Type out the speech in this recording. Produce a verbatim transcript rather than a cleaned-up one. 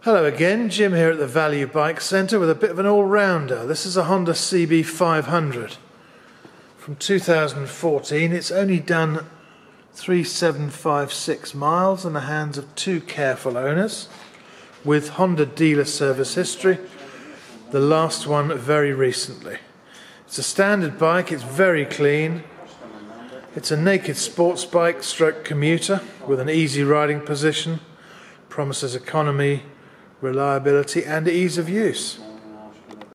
Hello again, Jim here at the Value Bike Centre with a bit of an all-rounder. This is a Honda C B five hundred from two thousand fourteen. It's only done three thousand seven hundred fifty-six miles in the hands of two careful owners with Honda dealer service history, the last one very recently. It's a standard bike, it's very clean. It's a naked sports bike stroke commuter with an easy riding position, promises economy, reliability and ease of use.